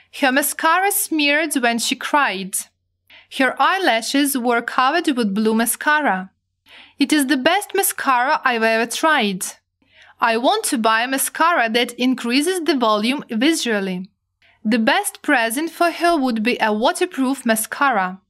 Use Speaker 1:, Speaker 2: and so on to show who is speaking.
Speaker 1: Her mascara smeared when she cried. Her eyelashes were covered with blue mascara. It is the best mascara I've ever tried. I want to buy a mascara that increases the volume visually. The best present for her would be a waterproof mascara.